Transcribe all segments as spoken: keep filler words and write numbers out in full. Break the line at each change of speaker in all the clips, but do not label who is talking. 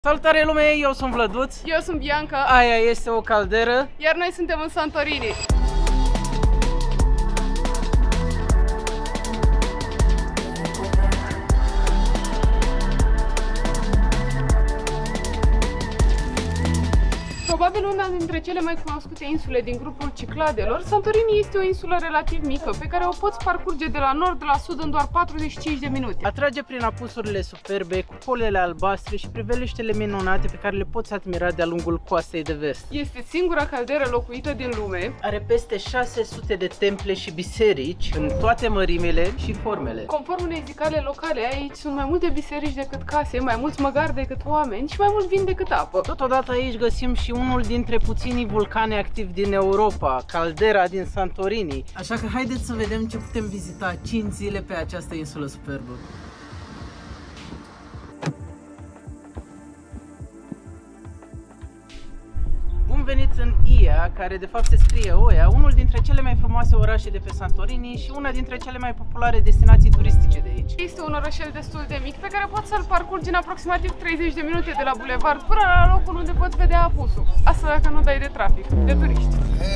Salutare lume, eu sunt Vlăduț.
Eu sunt Bianca.
Aia este o calderă.
Iar noi suntem în Santorini. Probabil una dintre cele mai cunoscute insule din grupul Cicladelor, Santorini este o insulă relativ mică, pe care o poți parcurge de la nord la sud în doar patruzeci și cinci de minute.
Atrage prin apusurile superbe, cupolele albastre și priveliștele minunate pe care le poți admira de-a lungul coastei de vest.
Este singura calderă locuită din lume.
Are peste șase sute de temple și biserici în toate mărimile și formele.
Conform unei zicale locale, aici sunt mai multe biserici decât case, mai mulți măgari decât oameni și mai mult vin decât apă.
Totodată aici găsim și unul dintre puținii vulcani activi din Europa, caldera din Santorini. Așa că haideți să vedem ce putem vizita cinci zile pe această insulă superbă. Bun venit în Ia, care de fapt se scrie Oia, unul dintre cele mai frumoase orașe de pe Santorini și una dintre cele mai populare destinații turistice de aici.
Este un orășel destul de mic pe care poți să-l parcurgi în aproximativ treizeci de minute de la bulevard până la locul unde poți vedea apusul. Asta dacă nu dai de trafic, de turiști.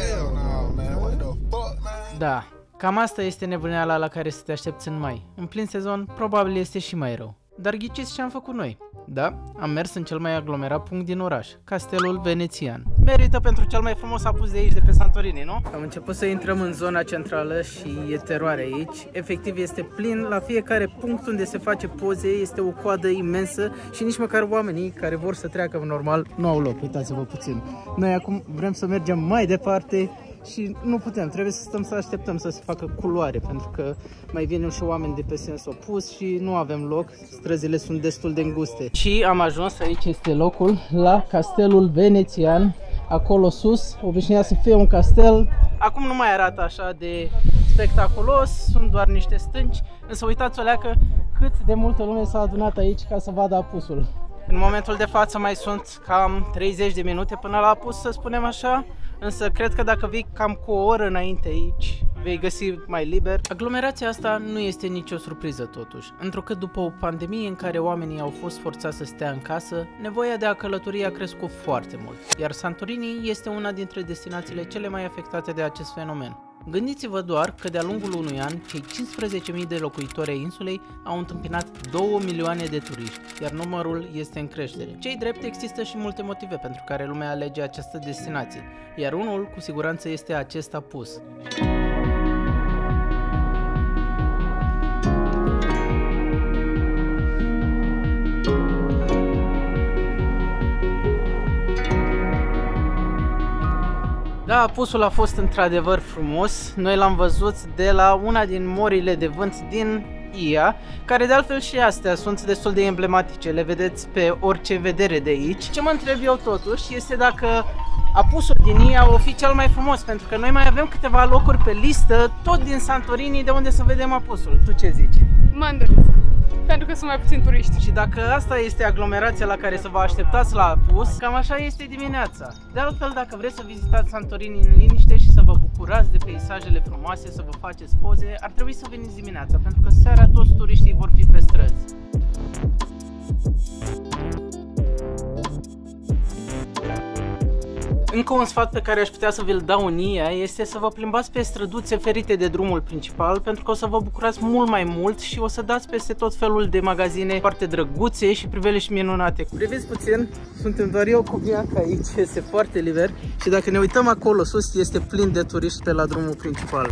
Da, cam asta este nebuneala la care să te aștepți în mai. În plin sezon, probabil este și mai rău. Dar ghiciți ce am făcut noi? Da, am mers în cel mai aglomerat punct din oraș, Castelul Venețian. Merită pentru cel mai frumos apus de aici, de pe Santorini, nu? Am început să intrăm în zona centrală și e teroare aici. Efectiv este plin, la fiecare punct unde se face poze este o coadă imensă și nici măcar oamenii care vor să treacă normal nu au loc, uitați-vă puțin. Noi acum vrem să mergem mai departe și nu putem, trebuie să stăm să așteptăm să se facă culoare, pentru că mai vin și oameni de pe sens opus și nu avem loc, străzile sunt destul de înguste. Și am ajuns, aici este locul, la Castelul Venețian, acolo sus, obișnuia să fie un castel. Acum nu mai arată așa de spectaculos, sunt doar niște stânci, însă uitați-o leacă cât de multă lume s-a adunat aici ca să vadă apusul. În momentul de față mai sunt cam treizeci de minute până la apus, să spunem așa. Însă cred că dacă vii cam cu o oră înainte aici, vei găsi mai liber. Aglomerația asta nu este nicio surpriză totuși, întrucât după o pandemie în care oamenii au fost forțați să stea în casă, nevoia de a călători a crescut foarte mult, iar Santorini este una dintre destinațiile cele mai afectate de acest fenomen. Gândiți-vă doar că de-a lungul unui an, cei cincisprezece mii de locuitori ai insulei au întâmpinat două milioane de turiști, iar numărul este în creștere. Cei drept, există și multe motive pentru care lumea alege această destinație, iar unul cu siguranță este acest apus. Da, apusul a fost într-adevăr frumos. Noi l-am văzut de la una din morile de vânt din Ia, care de altfel și astea sunt destul de emblematice, le vedeți pe orice vedere de aici. Ce mă întreb eu totuși este dacă apusul din Ia o fi cel mai frumos, pentru că noi mai avem câteva locuri pe listă, tot din Santorini, de unde să vedem apusul. Tu ce zici?
Mă îndoiesc, pentru că sunt mai puțini turiști.
Și dacă asta este aglomerația la care să vă așteptați la apus, cam așa este dimineața. De altfel, dacă vreți să vizitați Santorini în liniște și să vă bucurați de peisajele frumoase, să vă faceți poze, ar trebui să veniți dimineața, pentru că seara toți turiștii vor fi pe străzi. Încă un sfat pe care aș putea să vi-l dau în Ia este să vă plimbați pe străduțe ferite de drumul principal, pentru că o să vă bucurați mult mai mult și o să dați peste tot felul de magazine foarte drăguțe și priveliști minunate. Priviți puțin, suntem doar eu cu Bianca aici, este foarte liber și dacă ne uităm acolo sus, este plin de turiști pe la drumul principal.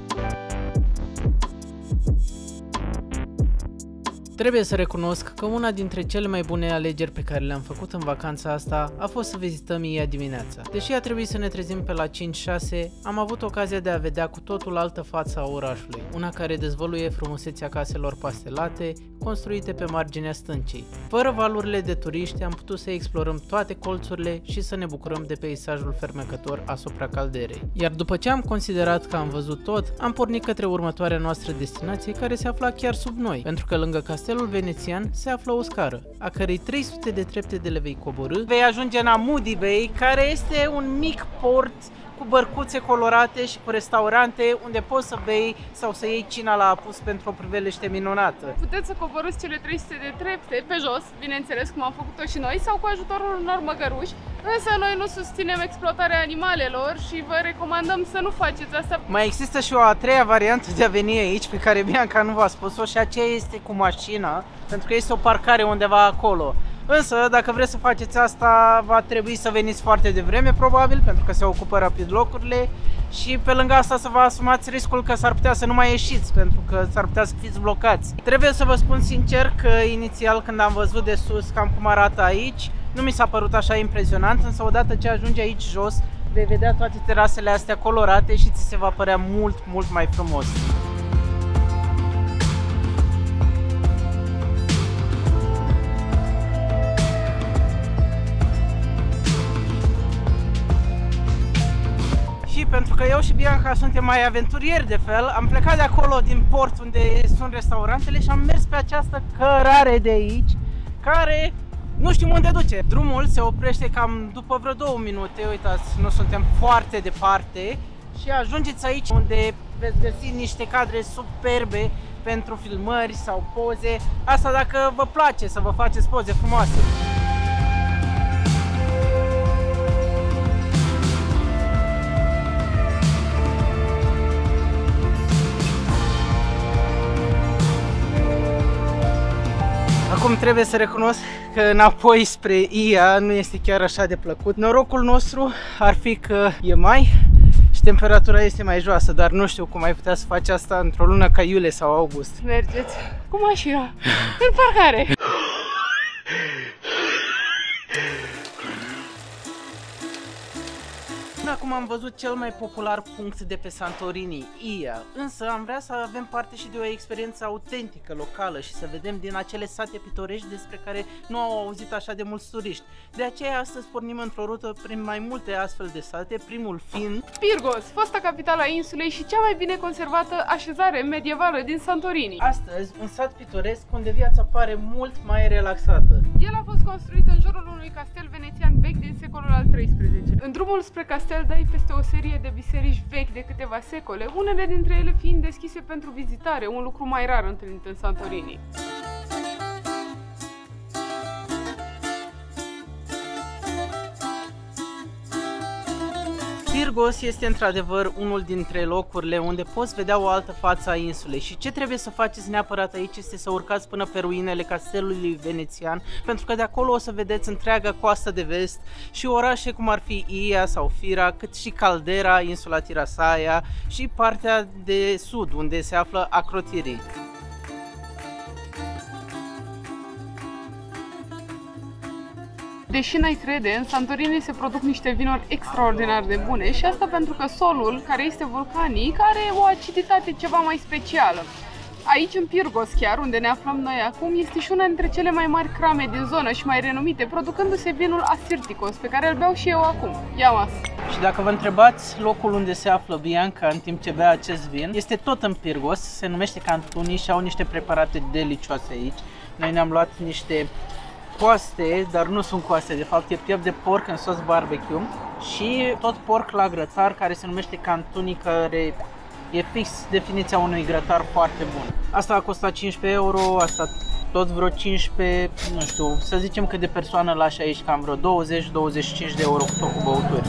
Trebuie să recunosc că una dintre cele mai bune alegeri pe care le-am făcut în vacanța asta a fost să vizităm Ia dimineața. Deși a trebuit să ne trezim pe la cinci șase, am avut ocazia de a vedea cu totul altă față a orașului, una care dezvăluie frumusețea caselor pastelate, construite pe marginea stâncii. Fără valurile de turiști am putut să explorăm toate colțurile și să ne bucurăm de peisajul fermecător asupra calderei. Iar după ce am considerat că am văzut tot, am pornit către următoarea noastră destinație, care se afla chiar sub noi, pentru că lângă Castelul Venețian se află o scară, a cărei trei sute de trepte de le vei coborî. Vei ajunge în Amudi Bay, care este un mic port cu bărcuțe colorate și cu restaurante unde poți să bei sau să iei cina la apus pentru o priveliște minunată.
Puteți să coborâți cele trei sute de trepte pe jos, bineînțeles cum am făcut-o și noi, sau cu ajutorul unor măgăruși, însă noi nu susținem exploatarea animalelor și vă recomandăm să nu faceți asta.
Mai există și o a treia variantă de a veni aici, pe care Bianca nu v-a spus-o, și aceea este cu mașina, pentru că este o parcare undeva acolo. Însă, dacă vreți să faceți asta, va trebui să veniți foarte devreme, probabil, pentru că se ocupă rapid locurile și pe lângă asta să vă asumați riscul că s-ar putea să nu mai ieșiți, pentru că s-ar putea să fiți blocați. Trebuie să vă spun sincer că inițial când am văzut de sus cam cum arată aici, nu mi s-a părut așa impresionant, însă odată ce ajungi aici jos, vei vedea toate terasele astea colorate și ți se va părea mult, mult mai frumos. Și pentru că eu și Bianca suntem mai aventurieri de fel, am plecat de acolo din port unde sunt restaurantele și am mers pe această cărare de aici, care nu știm unde duce. Drumul se oprește cam după vreo două minute, uitați, nu suntem foarte departe și ajungeți aici unde veți găsi niște cadre superbe pentru filmări sau poze. Asta dacă vă place să vă faceți poze frumoase. Acum trebuie să recunosc că înapoi spre I A nu este chiar așa de plăcut. Norocul nostru ar fi că e mai și temperatura este mai joasă, dar nu știu cum ai putea să faci asta într-o lună ca iulie sau august.
Mergeți cu mașina în parcare.
Acum am văzut cel mai popular punct de pe Santorini, Ia, însă am vrea să avem parte și de o experiență autentică, locală și să vedem din acele sate pitorești despre care nu au auzit așa de mulți turiști. De aceea astăzi pornim într-o rută prin mai multe astfel de sate, primul fiind
Pyrgos, fosta capitală a insulei și cea mai bine conservată așezare medievală din Santorini.
Astăzi, un sat pitoresc unde viața pare mult mai relaxată.
El a fost construit în jurul unui castel venețian vechi din secolul al treisprezecelea. În drumul spre castel dai peste o serie de biserici vechi de câteva secole, unele dintre ele fiind deschise pentru vizitare, un lucru mai rar întâlnit în Santorini.
Pyrgos este într-adevăr unul dintre locurile unde poți vedea o altă față a insulei și ce trebuie să faceți neapărat aici este să urcați până pe ruinele castelului venețian, pentru că de acolo o să vedeți întreaga coastă de vest și orașe cum ar fi Ia sau Fira, cât și Caldera, insula Tirasaia și partea de sud unde se află Acrotirii.
Deși n-ai crede, în Santorini se produc niște vinuri extraordinar de bune și asta pentru că solul, care este vulcanic, are o aciditate ceva mai specială. Aici, în Pyrgos chiar, unde ne aflăm noi acum, este și una dintre cele mai mari crame din zonă și mai renumite, producându-se vinul Asirticos, pe care îl beau și eu acum. Ia mas!
Și dacă vă întrebați locul unde se află Bianca în timp ce bea acest vin, este tot în Pyrgos, se numește Cantuni și au niște preparate delicioase aici. Noi ne-am luat niște coaste, dar nu sunt coaste, de fapt e piept de porc în sos barbecue și tot porc la grătar care se numește Cantuni, care e fix definiția unui grătar foarte bun. Asta a costat cincisprezece euro, asta tot vreo cincisprezece, nu știu, să zicem că de persoană lași aici cam vreo douăzeci douăzeci și cinci de euro cu tot cu băuturi.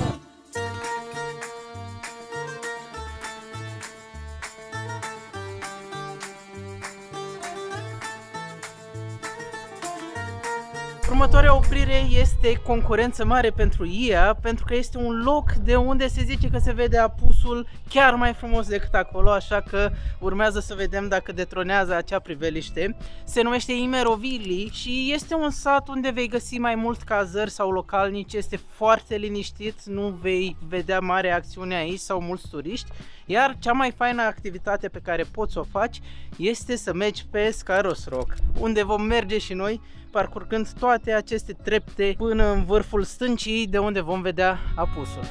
Următoarea oprire este concurență mare pentru Ia, pentru că este un loc de unde se zice că se vede apusul chiar mai frumos decât acolo, așa că urmează să vedem dacă detronează acea priveliște. Se numește Imerovili și este un sat unde vei găsi mai mult cazări sau localnici, este foarte liniștit, nu vei vedea mare acțiune aici sau mulți turiști, iar cea mai faină activitate pe care poți să o faci este să mergi pe Scaros Rock, unde vom merge și noi, parcurgând toate aceste trepte până în vârful stâncii, de unde vom vedea apusul.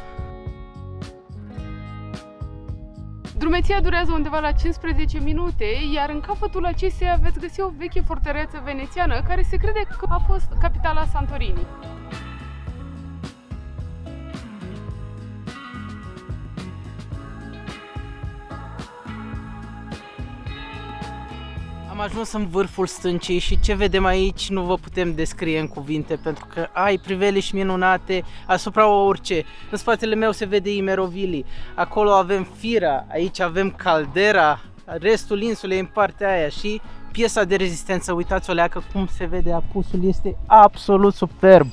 Drumeția durează undeva la cincisprezece minute, iar în capătul acesteia veți găsi o veche fortăreață venețiană care se crede că a fost capitala Santorini.
ajuns în vârful stâncii și ce vedem aici nu vă putem descrie în cuvinte, pentru că ai priveliști minunate asupra orice. În spatele meu se vede Imerovili, acolo avem Fira, aici avem caldera, restul insulei în partea aia și piesa de rezistență. Uitați-o leacă cum se vede apusul, este absolut superb.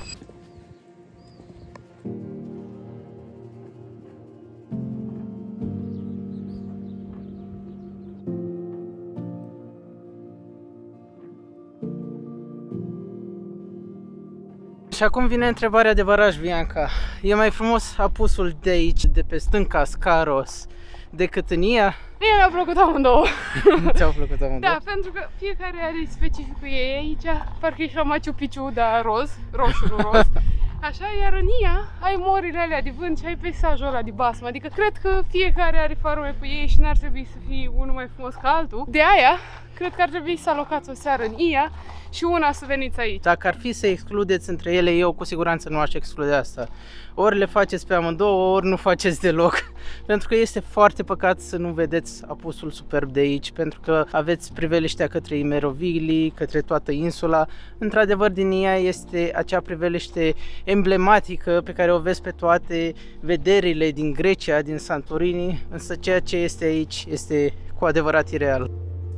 Și acum vine întrebarea de baraj, Bianca. E mai frumos apusul de aici, de pe stânca Scaros, decât în ea?
Mie mi-a plăcut amândouă.
Ți-au plăcut amândouă?
Da, pentru că fiecare are specificul ei aici. Parcă ești la Machu Picchu, dar roz, roșu, nu roz. Așa, iar în ea ai morile alea de vânt și ai peisajul ăla de basm. Adică cred că fiecare are farume cu ei și n-ar trebui să fie unul mai frumos ca altul. De aia, cred că ar trebui să alocați o seară în ea și una să veniți aici.
Dacă ar fi să excludeți între ele, eu cu siguranță nu aș exclude asta. Ori le faceți pe amândouă, ori nu faceți deloc. Pentru că este foarte păcat să nu vedeți apusul superb de aici, pentru că aveți priveliștea către Imerovili, către toată insula. Într-adevăr, din ea este acea priveliște emblematică pe care o vezi pe toate vederile din Grecia, din Santorini, însă ceea ce este aici este cu adevărat ireal.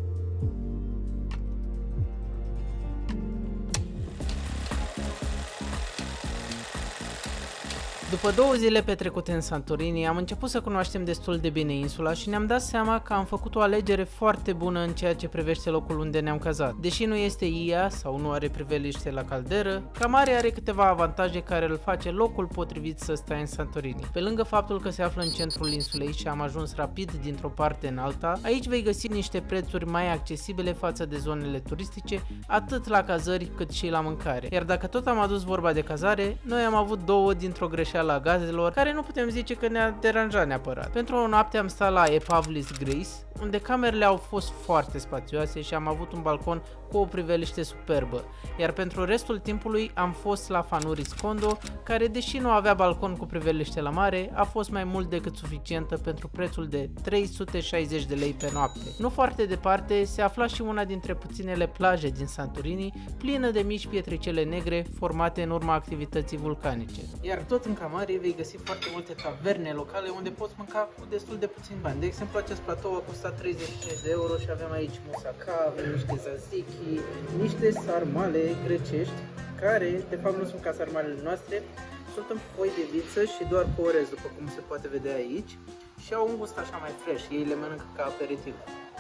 După două zile petrecute în Santorini, am început să cunoaștem destul de bine insula și ne-am dat seama că am făcut o alegere foarte bună în ceea ce privește locul unde ne-am cazat. Deși nu este Ia sau nu are priveliște la calderă, Camare are câteva avantaje care îl face locul potrivit să stai în Santorini. Pe lângă faptul că se află în centrul insulei și am ajuns rapid dintr-o parte în alta, aici vei găsi niște prețuri mai accesibile față de zonele turistice, atât la cazări cât și la mâncare. Iar dacă tot am adus vorba de cazare, noi am avut două dintr-o greșeală la gazelor, care nu putem zice că ne-a deranjat neapărat. Pentru o noapte am stat la Epavlis Grace, unde camerele au fost foarte spațioase și am avut un balcon cu o priveliște superbă, iar pentru restul timpului am fost la Fanuris Condo, care deși nu avea balcon cu priveliște la mare, a fost mai mult decât suficientă pentru prețul de trei sute șaizeci de lei pe noapte. Nu foarte departe se afla și una dintre puținele plaje din Santorini, plină de mici pietricele negre formate în urma activității vulcanice. Iar tot în Camare vei găsi foarte multe taverne locale unde poți mânca cu destul de puțin bani. De exemplu, acest platou a costat treizeci și cinci de euro și avem aici moussaka, avem niște tzatziki, niște sarmale grecești, care de fapt nu sunt ca sarmalele noastre, sunt în foi de viță și doar cu orez, după cum se poate vedea aici, și au un gust așa mai fresh, ei le mănâncă ca aperitiv.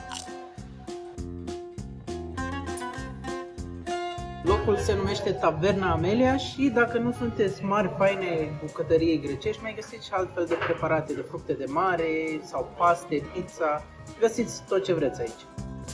Locul se numește Taverna Amelia și dacă nu sunteți mari faine bucătăriei grecești, mai găsiți și altfel de preparate de fructe de mare sau paste, pizza, găsiți tot ce vreți aici.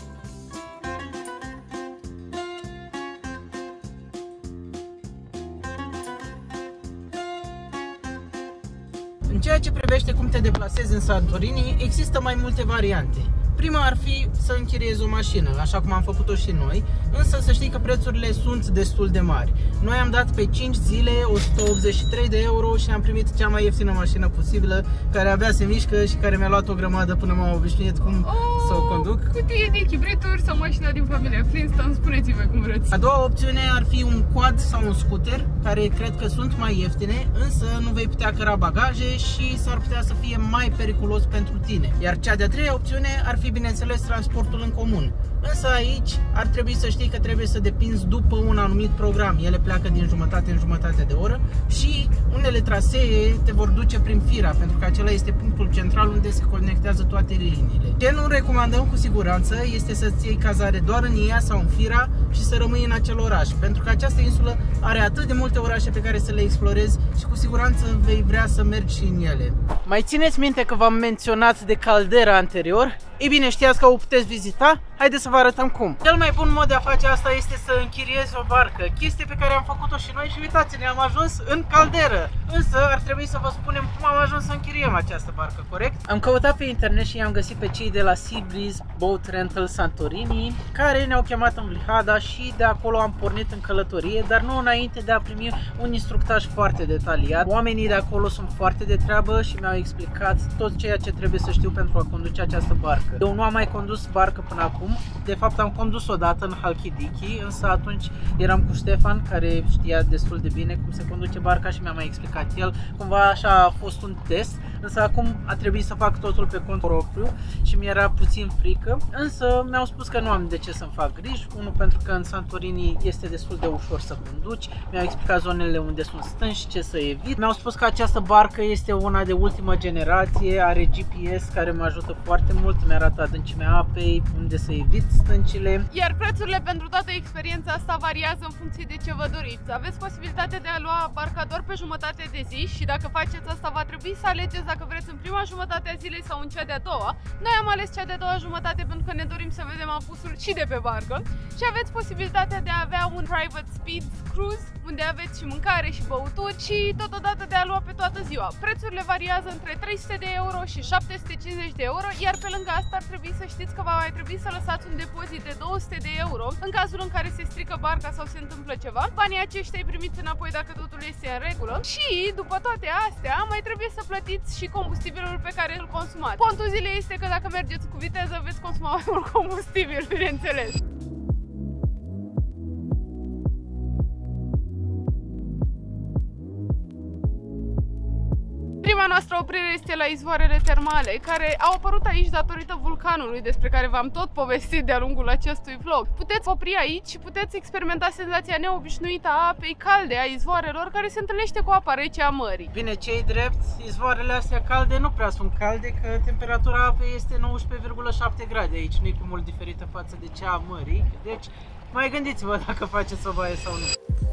În ceea ce privește cum te deplasezi în Santorini, există mai multe variante. Prima ar fi să închiriezi o mașină, așa cum am făcut-o și noi, însă să știi că prețurile sunt destul de mari. Noi am dat pe cinci zile o sută optzeci și trei de euro și am primit cea mai ieftină mașină posibilă, care abia se mișcă și care mi-a luat o grămadă până m-am obișnuit cum oh, să o conduc.
Cutie de chibrituri sau mașina din familia Flintstone, spuneți-vă cum vreți.
A doua opțiune ar fi un quad sau un scooter, care cred că sunt mai ieftine, însă nu vei putea căra bagaje și s-ar putea să fie mai periculos pentru tine. Iar cea de-a treia opțiune ar fi, bineînțeles, transportul în comun. Însă aici ar trebui să știi că trebuie să depinzi după un anumit program. Ele pleacă din jumătate în jumătate de oră și unele trasee te vor duce prin Fira, pentru că acela este punctul central unde se conectează toate liniile. Ce nu recomandăm cu siguranță este să-ți iei cazare doar în Ia sau în Fira și să rămâi în acel oraș, pentru că această insulă are atât de multe orașe pe care să le explorezi și cu siguranță vei vrea să mergi și în ele. Mai țineți minte că v-am menționat de caldera anterior? Ei bine, știați că o puteți vizita? Haideți să vă arătăm cum. Cel mai bun mod de a face asta este să închiriezi o barcă, chestie pe care am făcut-o și noi și uitați-ne, am ajuns în calderă. Însă ar trebui să vă spunem cum am ajuns să închiriem această barcă, corect? Am căutat pe internet și i-am găsit pe cei de la Sea Breeze Boat Rental Santorini, care ne-au chemat în Blihada și de acolo am pornit în călătorie, dar nu înainte de a primi un instructaj foarte detaliat. Oamenii de acolo sunt foarte de treabă și mi-au explicat tot ceea ce trebuie să știu pentru a conduce această barcă. barcă. Eu nu am mai condus barcă până acum, de fapt am condus odată în Halkidiki, însă atunci eram cu Ștefan, care știa destul de bine cum se conduce barca și mi-a mai explicat el. Cumva așa a fost un test, însă acum a trebuit să fac totul pe cont propriu și mi-era puțin frică, însă mi-au spus că nu am de ce să-mi fac griji. Unul, pentru că în Santorini este destul de ușor să conduci, mi-au explicat zonele unde sunt stânci, ce să evit. Mi-au spus că această barcă este una de ultimă generație, are G P S care mă ajută foarte mult, mi-arată adâncimea apei, unde să evit stâncile.
Iar prețurile pentru toată experiența asta variază în funcție de ce vă doriți. Aveți posibilitatea de a lua barca doar pe jumătate de zi și dacă faceți asta va trebui să alegeți dacă vreți în prima jumătate a zilei sau în cea de-a doua. Noi am ales cea de-a doua jumătate pentru că ne dorim să vedem apusul și de pe barcă și aveți posibilitatea de a avea un private speed cruise unde aveți și mâncare și băuturi și totodată de a lua pe toată ziua. Prețurile variază între trei sute de euro și șapte sute cincizeci de euro, iar pe lângă asta ar trebui să știți că va mai trebui să lăsați un depozit de două sute de euro în cazul în care se strică barca sau se întâmplă ceva. Banii aceștia îi primiți înapoi dacă totul este în regulă și după toate astea mai trebuie să plătiți și combustibilul pe care îl consumați. Pontul zilei este că dacă mergeți cu viteză veți consuma mai mult combustibil, bineînțeles. Prima noastră oprire este la izvoarele termale, care au apărut aici datorită vulcanului despre care v-am tot povestit de-a lungul acestui vlog. Puteți opri aici și puteți experimenta senzația neobișnuită a apei calde, a izvoarelor, care se întâlnește cu apa rece a mării.
Bine, ce-i drept, izvoarele astea calde nu prea sunt calde, că temperatura apei este nouăsprezece virgulă șapte grade aici, nu e cu mult diferită față de cea a mării, deci mai gândiți-vă dacă faceți o baie sau nu.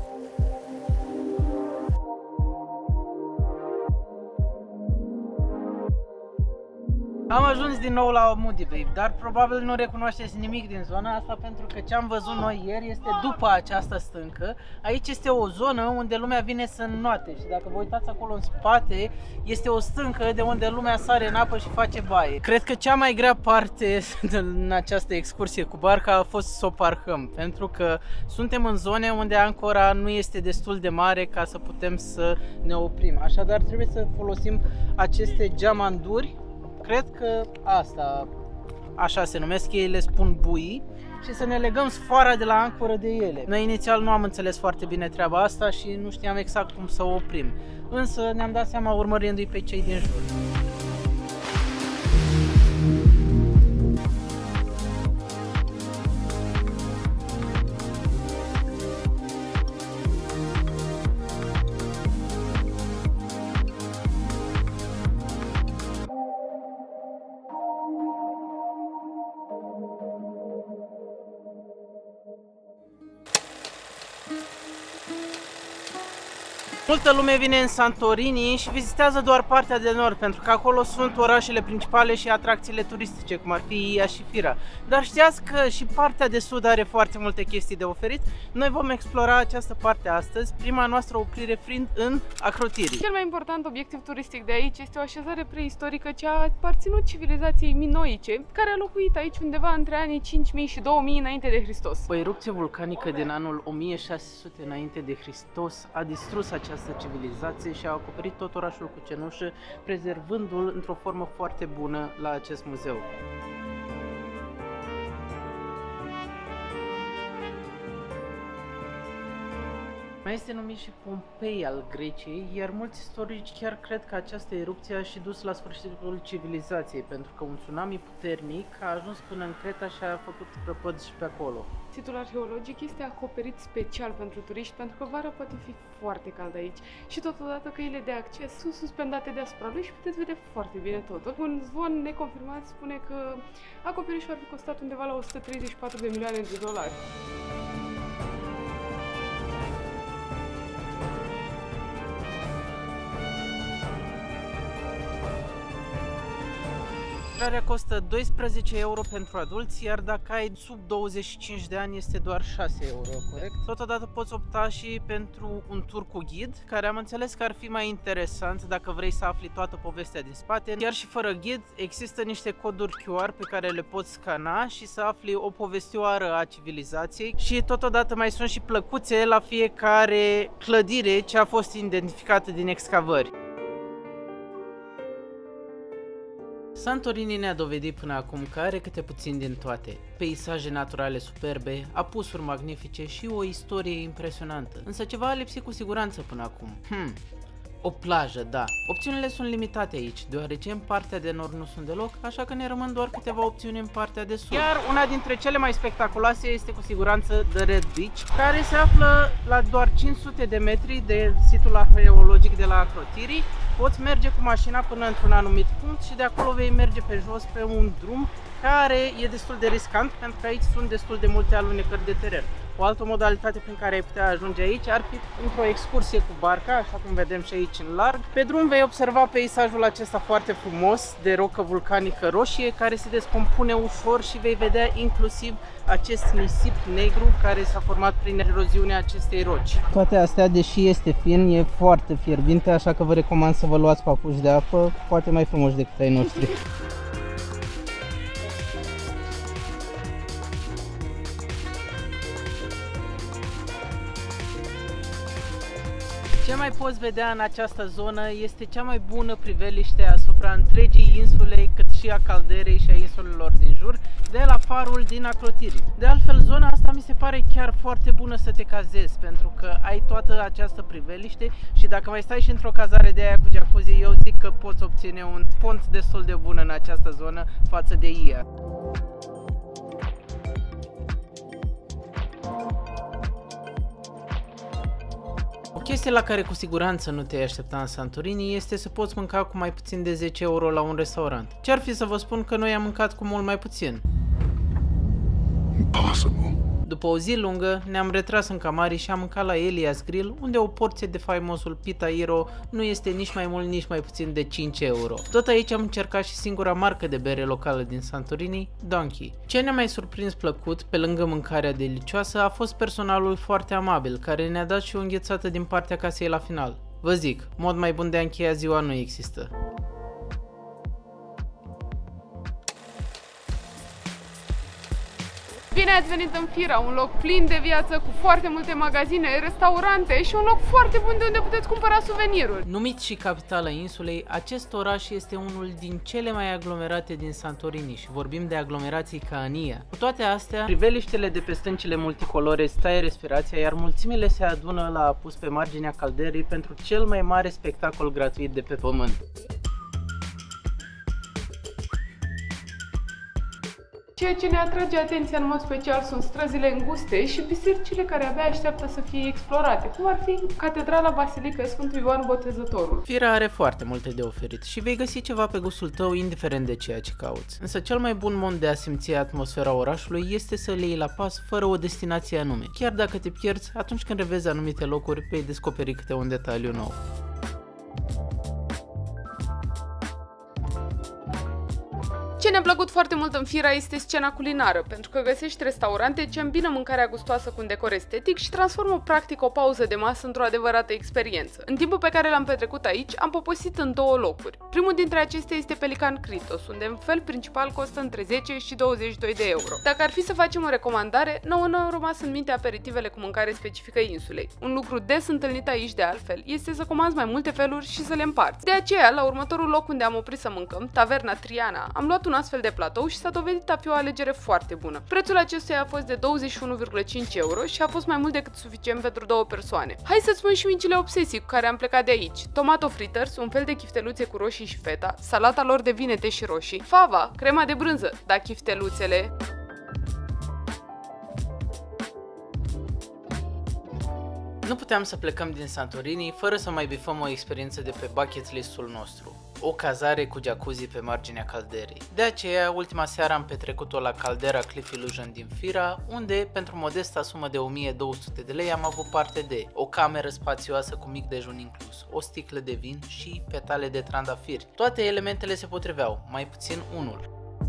Am ajuns din nou la Moody Bay, dar probabil nu recunoașteți nimic din zona asta pentru că ce am văzut noi ieri este după această stâncă. Aici este o zonă unde lumea vine să înnoate și dacă vă uitați acolo în spate este o stâncă de unde lumea sare în apă și face baie. Cred că cea mai grea parte în această excursie cu barca a fost să o parcăm, pentru că suntem în zone unde ancora nu este destul de mare ca să putem să ne oprim. Așadar trebuie să folosim aceste geamanduri. Cred că asta, așa se numesc, ei le spun buii, și să ne legăm sfoara de la ancoră de ele. Noi inițial nu am înțeles foarte bine treaba asta și nu știam exact cum să o oprim, însă ne-am dat seama urmărindu-i pe cei din jur. Multă lume vine în Santorini și vizitează doar partea de nord, pentru că acolo sunt orașele principale și atracțiile turistice, cum ar fi Ia și Fira. Dar știați că și partea de sud are foarte multe chestii de oferit? Noi vom explora această parte astăzi, prima noastră oprire fiind în Akrotiri.
Cel mai important obiectiv turistic de aici este o așezare preistorică ce a aparținut civilizației minoice, care a locuit aici undeva între anii cinci mii și două mii înainte de Hristos.
O erupție vulcanică din anul o mie șase sute înainte de Hristos a distrus această civilizație și a acoperit tot orașul cu cenușă, prezervându-l într-o formă foarte bună la acest muzeu. Mai este numit și Pompei al Greciei, iar mulți istorici chiar cred că această erupție a și dus la sfârșitul civilizației, pentru că un tsunami puternic a ajuns până în Creta și a făcut prăpăd și pe acolo.
Situl arheologic este acoperit special pentru turiști, pentru că vara poate fi foarte cald aici și totodată căile de acces sunt suspendate deasupra lui și puteți vedea foarte bine totul. Un zvon neconfirmat spune că acoperișul ar fi costat undeva la o sută treizeci și patru de milioane de dolari.
Intrarea costă doisprezece euro pentru adulți, iar dacă ai sub douăzeci și cinci de ani este doar șase euro, corect? Totodată poți opta și pentru un tur cu ghid, care am înțeles că ar fi mai interesant dacă vrei să afli toată povestea din spate. Chiar și fără ghid există niște coduri Q R pe care le poți scana și să afli o povestioară a civilizației și totodată mai sunt și plăcuțe la fiecare clădire ce a fost identificată din excavări. Santorini ne-a dovedit până acum că are câte puțin din toate. Peisaje naturale superbe, apusuri magnifice și o istorie impresionantă. Însă ceva a lipsit cu siguranță până acum. Hmm. O plajă, da. Opțiunile sunt limitate aici, deoarece în partea de nord nu sunt deloc, așa că ne rămân doar câteva opțiuni în partea de sud. Iar una dintre cele mai spectaculoase este cu siguranță The Red Beach, care se află la doar cinci sute de metri de situl arheologic de la Akrotiri. Poți merge cu mașina până într-un anumit punct și de acolo vei merge pe jos pe un drum care e destul de riscant, pentru că aici sunt destul de multe alunecări de teren. O altă modalitate prin care ai putea ajunge aici ar fi într-o excursie cu barca, așa cum vedem și aici în larg. Pe drum vei observa peisajul acesta foarte frumos de rocă vulcanică roșie care se descompune ușor și vei vedea inclusiv acest nisip negru care s-a format prin eroziunea acestei roci. Toate astea, deși este fin, e foarte fierbinte, așa că vă recomand să vă luați papuci de apă, poate mai frumoși decât ai noștri. Ce mai poți vedea în această zonă este cea mai bună priveliște asupra întregii insule, cât și a calderei și a insulelor din jur, de la farul din Akrotiri. De altfel, zona asta mi se pare chiar foarte bună să te cazezi, pentru că ai toată această priveliște și dacă mai stai și într-o cazare de aia cu jacuzzi, eu zic că poți obține un pont destul de bun în această zonă față de ea. O chestie la care cu siguranță nu te-ai aștepta în Santorini este să poți mânca cu mai puțin de zece euro la un restaurant. Ce-ar fi să vă spun că noi am mâncat cu mult mai puțin? Impossible. După o zi lungă, ne-am retras în Camari și am mâncat la Elias Grill, unde o porție de faimosul Pita Hero nu este nici mai mult, nici mai puțin de cinci euro. Tot aici am încercat și singura marcă de bere locală din Santorini, Donkey. Ce ne-a mai surprins plăcut, pe lângă mâncarea delicioasă, a fost personalul foarte amabil, care ne-a dat și o înghețată din partea casei la final. Vă zic, mod mai bun de a încheia ziua nu există.
Bine ați venit în Fira, un loc plin de viață, cu foarte multe magazine, restaurante și un loc foarte bun de unde puteți cumpăra suveniruri.
Numit și capitala insulei, acest oraș este unul din cele mai aglomerate din Santorini și vorbim de aglomerații ca Ania. Cu toate astea, priveliștele de pe stâncile multicolore stai respirația, iar mulțimile se adună la apus pe marginea calderei pentru cel mai mare spectacol gratuit de pe pământ.
Ceea ce ne atrage atenția în mod special sunt străzile înguste și bisericile care abia așteaptă să fie explorate, cum ar fi Catedrala Basilică Sfântul Ioan Botezătorul.
Fira are foarte multe de oferit și vei găsi ceva pe gustul tău indiferent de ceea ce cauți. Însă cel mai bun mod de a simți atmosfera orașului este să le iei la pas fără o destinație anume. Chiar dacă te pierzi, atunci când revezi anumite locuri, vei descoperi câte un detaliu nou.
Ce ne-a plăcut foarte mult în Fira este scena culinară, pentru că găsești restaurante ce îmbină mâncarea gustoasă cu un decor estetic și transformă practic o pauză de masă într-o adevărată experiență. În timpul pe care l-am petrecut aici, am poposit în două locuri. Primul dintre acestea este Pelican Kritos, unde în fel principal costă între zece și douăzeci și doi de euro. Dacă ar fi să facem o recomandare, nouă ne-au rămas în minte aperitivele cu mâncare specifică insulei. Un lucru des întâlnit aici de altfel este să comanzi mai multe feluri și să le împarți. De aceea, la următorul loc unde am oprit să mâncăm, Taverna Triana, am luat un astfel de platou și s-a dovedit a fi o alegere foarte bună. Prețul acestuia a fost de douăzeci și unu virgulă cinci euro și a fost mai mult decât suficient pentru două persoane. Hai să-ți spun și micile obsesii cu care am plecat de aici. Tomato fritters, un fel de chifteluțe cu roșii și feta, salata lor de vinete și roșii, fava, crema de brânză, da chifteluțele...
Nu puteam să plecăm din Santorini fără să mai bifăm o experiență de pe bucket list-ul nostru. O cazare cu jacuzzi pe marginea calderei. De aceea, ultima seară am petrecut-o la caldera Cliff Illusion din Fira, unde, pentru modesta sumă de o mie două sute de lei, am avut parte de o cameră spațioasă cu mic dejun inclus, o sticlă de vin și petale de trandafiri. Toate elementele se potriveau, mai puțin unul.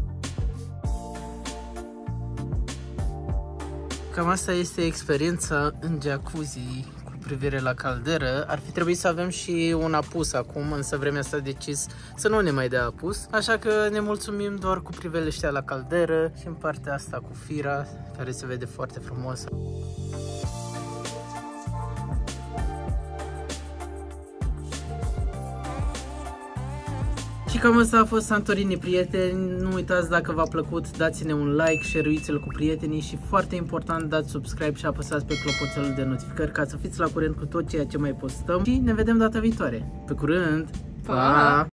Cam asta este experiența în jacuzzi cu privire la calderă. Ar fi trebuit să avem și un apus acum, însă vremea s-a decis să nu ne mai dea apus. Așa că ne mulțumim doar cu priveliștea la calderă și în partea asta cu Fira, care se vede foarte frumos. Și cam asta a fost Santorini, prieteni. Nu uitați, dacă v-a plăcut, dați-ne un like, share-uiți-l cu prietenii și, foarte important, dați subscribe și apăsați pe clopoțelul de notificări ca să fiți la curent cu tot ceea ce mai postăm și ne vedem data viitoare. Pe curând! Pa! Pa!